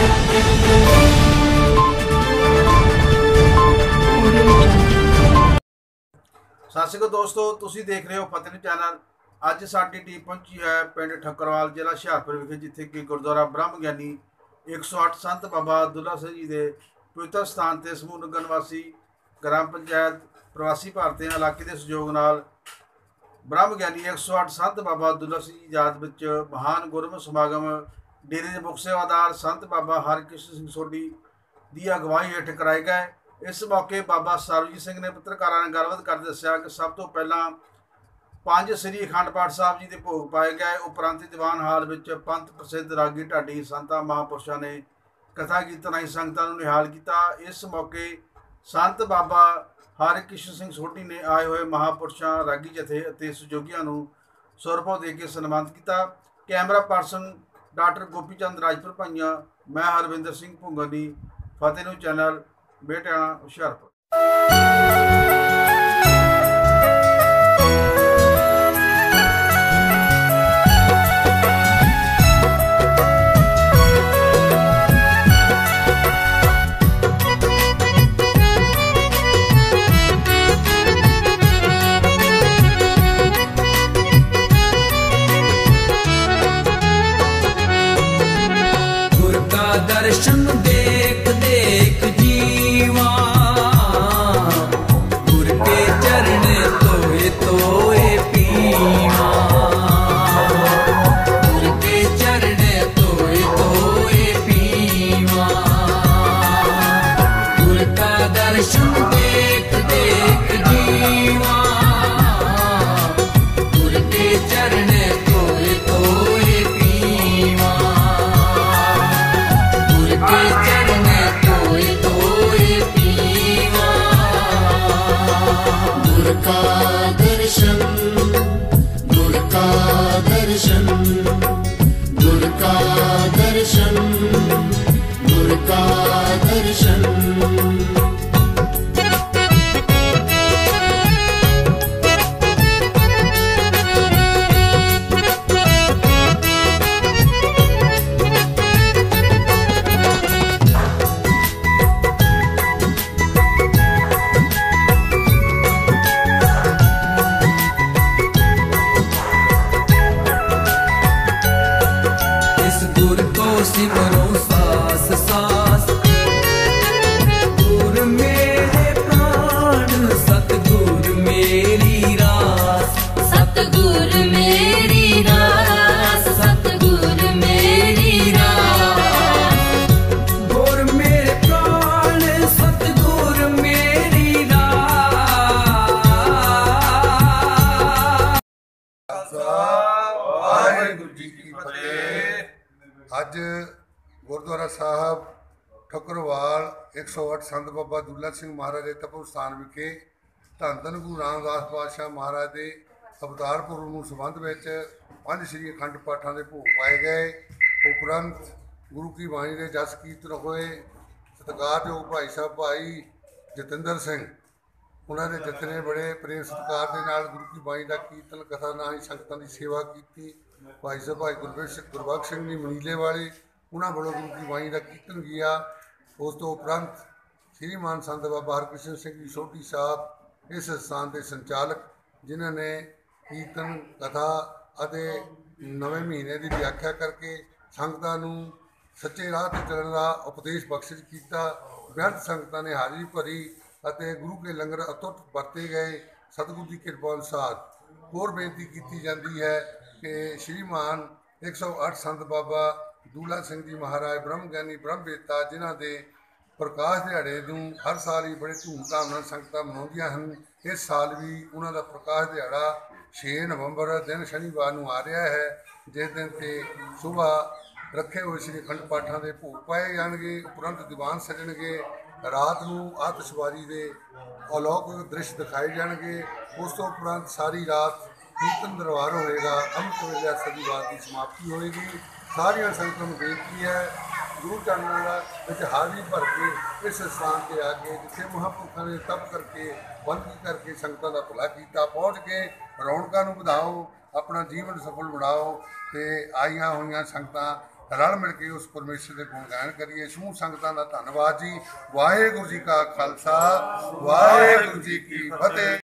सत श्री अकाल दोस्तों, तुसीं देख रहे हो फतेह चैनल। अज साडी टीम पहुंची है पिंड ठक्करवाल, जिला हुशियारपुर विखे, जिथे कि गुरुद्वारा ब्रह्म ज्ञानी 108 संत बाबा अब्दुल्ला सिंह जी के पवित्र स्थान से समूह नगर निवासी ग्राम पंचायत प्रवासी भारतीय इलाके के सहयोग नाल ब्रह्म ज्ञानी 108 संत बाबा अब्दुल्ला सिंह जी याद विच महान गुरमत समागम डेरे के मुख सेवादार संत बाबा हरकृष्ण सिंह सोढी की अगवाई हेठ कराए गए। इस मौके बाबा सरबजीत सिंह ने पत्रकारों ने गलबात कर दस्सिया कि सब तो पहला 5 श्री अखंड पाठ साहब जी के भोग पाए गए। उपरंत दीवान हाल में पंथ प्रसिद्ध रागी ढाडी संतां महापुरुषों ने कथा कीर्तन राही संगतां नूं निहाल किया। इस मौके संत बाबा हरकृष्ण सिंह सोढी ने आए हुए महापुरुषों रागी जथे और सहयोगियों नूं सुरभा दे के सन्मानित किया। Camera person doctor Gopi Chand Rajpur भाइयां, मैं हरविंदर सिंह भुंगनी, फतेह न्यूज़ चैनल, बेटियाणा, हुशियारपुर। गुर का दर्शन देख देख जीवा, गुर के चरण तोए तोए पीवा, गुर के चरण तोए तोए पीवा, गुर का दर्शन देख देख जीवा, गुर के चरण तोए तोए पीवा, गुर के चरण तोए तोए पीवा। गुर का दर्शन, गुर का दर्शन, गुर का दर्शन, गुर का दर्शन। इस गुर को सिमरो सास सास, गुर मेरे प्राण, सतगुर मेरी रास, सतगुर मेरी रास, सतगुर मेरी रास, गुर मेरे प्राण, सतगुर मेरी रास। वाहिगुरू जी की फतेह। अज गुरुद्वारा साहब ठकुरवाल 108 संत बाबा दुल्ला सिंह महाराज के तपो स्थान विखे धन धन गुरु रामदास पातशाह महाराज के अवतार पुरब नूं संबंध विच 5 श्री अखंड पाठां दे भोग पाए गए। उपरंत गुरु की बाणी के जस कीर्तन होए। सत्कारयोग भाई साहब भाई जतिंदर सिंह उन्होंने जतने बड़े प्रेम सत्कार के नाल गुरु की बाणी का कीर्तन कथा नाल संगतां की सेवा की। भाई साहब भाई गुरबख्श सिंह जी मनीले वाले उन्होंने वालों गुरु की बाणी का कीर्तन किया। उस तो उपरंत श्रीमान संत बाबा हरकृष्ण सिंह जी सोढी साहब इस स्थान के संचालक, जिन्होंने कीर्तन कथा ਅਤੇ नवे महीने की व्याख्या करके संगतां नूं सच्चे राह ते चलण का उपदेश बख्शिश किया। बेअंत संगतां ने हाज़री भरी ਅਤੇ गुरु के लंगर अतुट वरते गए। सतगुरु की कृपा अनुसार होर बेनती की जाती है कि श्रीमान 108 संत बाबा दूला सिंह जी महाराज ब्रह्म ज्ञानी ब्रह्मवेता, जिन्हां दे प्रकाश दिहाड़े नूं हर साल ही बड़े धूमधाम नाल संगतां मनाउंदियां हन। इस साल भी उन्हां दा प्रकाश दिहाड़ा 6 नवंबर दिन शनिवार नूं आ रहा है, जिस दिन ते सुबह रखे हुए श्री अखंड पाठां दे भोग पाए जाणगे। उपरंत दीवान सजणगे। रात नूं आतिशबाजी के अलौकिक दृश्य दिखाए जाएंगे। उस तो उपरंत सारी रात कीर्तन दरबार होएगा। अमृत वेले सदीवार की समाप्ति होएगी। सारिया संगतों को बेनती है गुरु चरणों हाज़री भर के इस स्थान के आके जिथे महापुरुषों ने तप करके बंदगी करके संगतों का भला किया, पहुँच के रौनकों को बढ़ाओ, अपना जीवन सफल बनाओ। तो आईया हुई संगतां रल मिल के उस परमेश्वर के गुण गायन करिए। समूह संगतां दा धन्नवाद जी। वाहिगुरू जी का खालसा, वाहिगुरू जी की फतेह।